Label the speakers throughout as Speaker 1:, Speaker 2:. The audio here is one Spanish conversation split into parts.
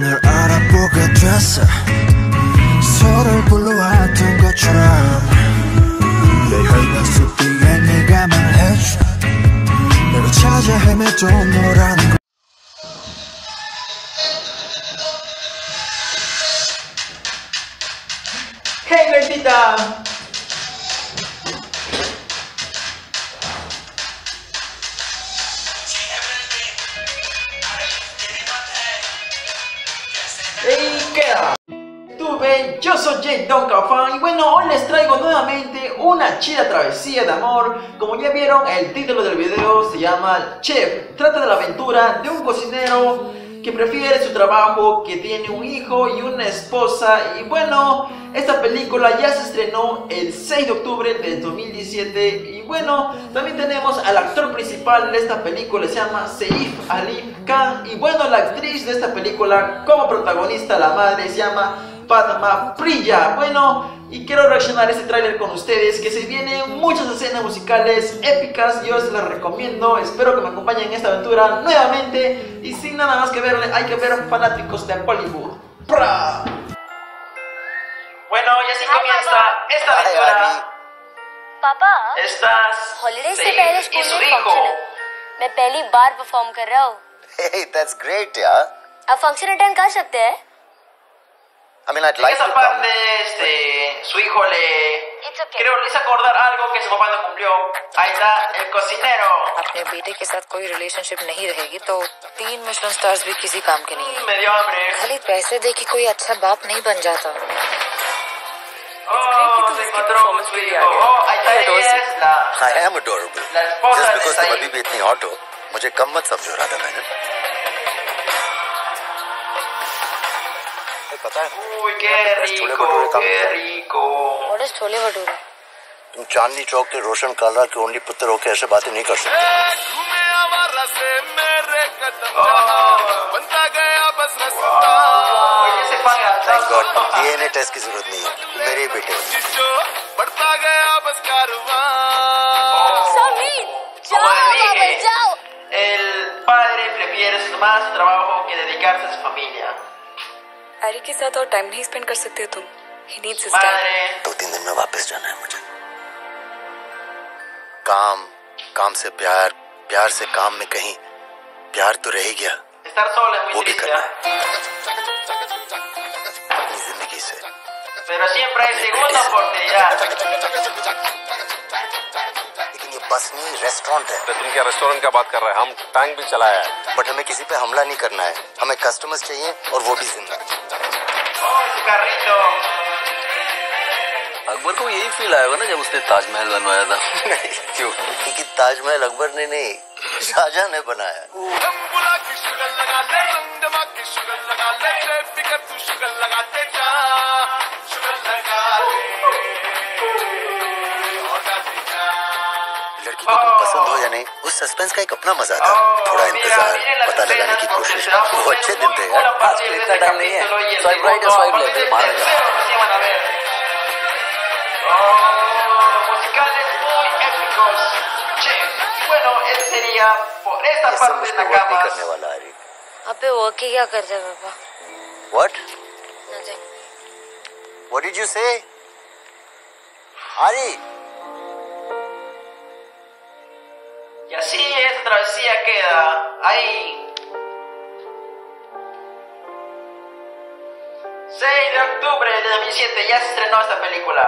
Speaker 1: 널 알아보게 됐어 서로를 불러왔던 것처럼 내 혈관 속 뒤에 네가 말해줘 내가 찾아 헤매도 너라는 걸
Speaker 2: Hey Bertita. Hey, ¿qué tal? Yo soy Jake Don Cafán y bueno, hoy les traigo nuevamente una chida travesía de amor. Como ya vieron, el título del video se llama Chef. Trata de la aventura de un cocinero que prefiere su trabajo, que tiene un hijo y una esposa. Y bueno, esta película ya se estrenó el 6 de octubre del 2017. Y bueno, también tenemos al actor principal de esta película, se llama Saif Ali Khan. Y bueno, la actriz de esta película como protagonista, la madre, se llama Padma Priya. Bueno, y quiero reaccionar a este tráiler con ustedes, que se vienen muchas escenas musicales épicas. Yo se las recomiendo, espero que me acompañen en esta aventura nuevamente. Y sin nada más que verle, hay que ver Fanáticos de Bollywood. ¡Pra! Bueno, y así comienza esta aventura.
Speaker 3: पापा
Speaker 2: Estás
Speaker 3: holiday से
Speaker 2: Saif
Speaker 3: पहले
Speaker 2: y
Speaker 3: school
Speaker 2: su
Speaker 3: में
Speaker 2: hijo.
Speaker 3: Function है मैं पहली बार परफॉर्म कर रहा हूँ
Speaker 4: Hey, that's great, yeah.
Speaker 3: अब फंक्शन अटेंड कर सकते हैं
Speaker 4: I mean, I'd
Speaker 2: En
Speaker 4: like
Speaker 2: esa
Speaker 4: to
Speaker 2: parte,
Speaker 4: come.
Speaker 2: su hijo le...
Speaker 3: It's okay.
Speaker 2: Creo le hizo acordar algo que su papá no cumplió. Ahí está el cocinero.
Speaker 5: अपने बेटे के साथ कोई रिलेशनशिप नहीं रहेगी तो 3 मिशेलिन स्टार्स भी किसी काम के नहीं है।
Speaker 2: Me dio hambre.
Speaker 5: खाली पैसे दे के कोई अच्छा बाप नहीं बन जाता।
Speaker 2: Oh, se encontró con su hijo. Oh, ahí está ella, es la...
Speaker 4: I am adorable.
Speaker 2: La esposa
Speaker 4: Just
Speaker 2: de
Speaker 4: because तुम
Speaker 2: Saif.
Speaker 4: अभी भी इतनी हॉट हो, मुझे कम मत समझो राधा मैंने। पता है?
Speaker 2: Uy, qué rico, qué rico.
Speaker 5: What is chole भटूरे?
Speaker 4: तुम चांदनी चौक के रोशन कालरा के ओनली पुत्र होकर ऐसे बातें नहीं कर सकते।
Speaker 2: Oye, ese pan
Speaker 4: Thank God,
Speaker 2: grasoso.
Speaker 4: DNA test की जरूरत नहीं है, मेरे ही बेटे हो।
Speaker 3: समीर
Speaker 2: Como
Speaker 3: जाओ
Speaker 2: le
Speaker 3: बाबा
Speaker 2: dije,
Speaker 3: जाओ
Speaker 2: el padre prefiere más su trabajo que dedicarse a su familia.
Speaker 5: एरी के साथ और टाइम नहीं स्पेंड कर सकते तुम। He needs his time.
Speaker 2: Madre,
Speaker 4: 2-3 दिन में वापस जाना है मुझे। काम से प्यार, प्यार से काम में कहीं प्यार तो रह ही गया,
Speaker 2: estar sola es
Speaker 4: वो
Speaker 2: muy
Speaker 4: भी
Speaker 2: triste,
Speaker 4: करना
Speaker 2: ¿eh?
Speaker 4: है अपनी जिंदगी से।
Speaker 2: Pero siempre hay segunda oportunidad.
Speaker 4: लेकिन ये बस नहीं, रेस्टोरेंट है।
Speaker 6: तो तुम क्या रेस्टोरेंट का बात कर रहे हैं? हम टैंक भी चलाया है।
Speaker 4: बट हमें किसी पे हमला नहीं करना है, हमें कस्टमर्स चाहिए और वो भी जिंदा।
Speaker 2: Oh, su carrito.
Speaker 7: अकबर को यही फील आएगा ना जब उसने ताजमहल बनवाया था।
Speaker 4: नहीं, क्यों? क्योंकि ताजमहल अकबर ने नहीं, शाहजहां ने बनाया। लड़की को तुम पसंद हो या नहीं, उस सस्पेंस का एक अपना मजा था। थोड़ा इंतजार, पता लगाने की कोशिश। वो अच्छे दिन थे यार।
Speaker 7: आज के इतना टाइम नहीं है। स्वाइप राइट या स्वाइप लेफ्ट मारेगा।
Speaker 2: Musicales muy épicos. Che, bueno, ese sería por esta
Speaker 4: ये सब
Speaker 2: parte
Speaker 4: मुझ
Speaker 2: de
Speaker 4: पे वर्क नहीं
Speaker 2: acabas.
Speaker 4: करने वाला है।
Speaker 5: अबे वर्क ही क्या करते हैं पापा?
Speaker 4: What?
Speaker 5: Nothing.
Speaker 4: What did you say? Ari?
Speaker 2: Y así esta travesía queda ahí. 6 de octubre de 2007 ya se estrenó esta película.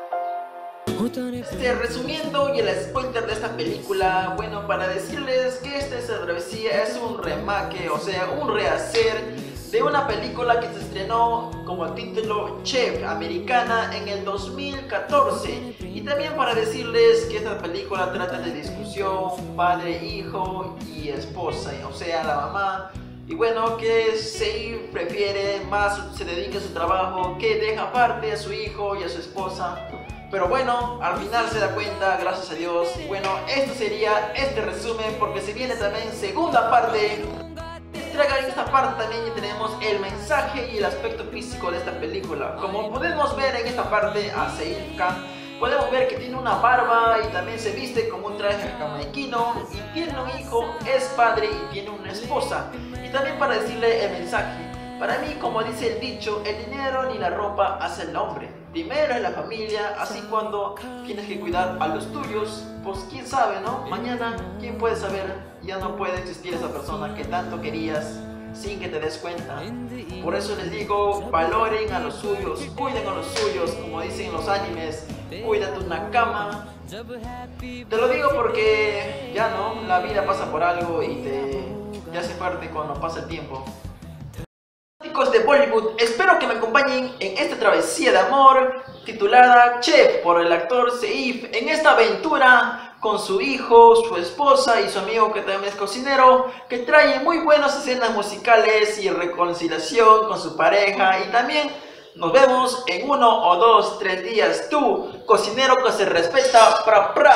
Speaker 2: Resumiendo y el spoiler de esta película, bueno, para decirles que esta travesía es un remake, o sea, un rehacer de una película que se estrenó como título Chef, americana, en el 2014. Y también para decirles que esta película trata de discusión padre, hijo y esposa, o sea, la mamá. Y bueno, que Saif prefiere más, se dedica a su trabajo, que deja aparte a su hijo y a su esposa. Pero bueno, al final se da cuenta, gracias a Dios. Y bueno, esto sería este resumen, porque se viene también segunda parte. En esta parte también tenemos el mensaje y el aspecto físico de esta película. Como podemos ver en esta parte a Saif Khan, podemos ver que tiene una barba y también se viste como un traje jamaiquino y tiene un hijo, es padre y tiene una esposa. Y también para decirle el mensaje, Para mí, como dice el dicho, el dinero ni la ropa hace el hombre. Primero es la familia, así cuando tienes que cuidar a los tuyos, pues quién sabe, ¿no? Mañana, quién puede saber, ya no puede existir esa persona que tanto querías sin que te des cuenta. Por eso les digo, valoren a los suyos, cuiden a los suyos, como dicen en los animes, cuídate una cama. Te lo digo porque ya no, la vida pasa por algo y te hace parte cuando pasa el tiempo. De Bollywood, espero que me acompañen en esta travesía de amor titulada Chef por el actor Seif, en esta aventura con su hijo, su esposa y su amigo que también es cocinero, que trae muy buenas escenas musicales y reconciliación con su pareja. Y también nos vemos en 1 o 2, 3 días. Tú, cocinero que se respeta, pra pra.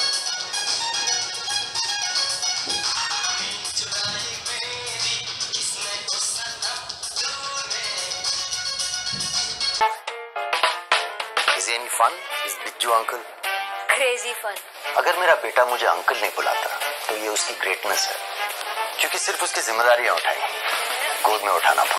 Speaker 4: Is any fun? Is Bijju uncle?
Speaker 3: Crazy fun.
Speaker 4: अगर मेरा बेटा मुझे अंकल नहीं बुलाता तो ये उसकी ग्रेटनेस है, क्योंकि सिर्फ उसकी जिम्मेदारियां उठाई, गोद में उठाना।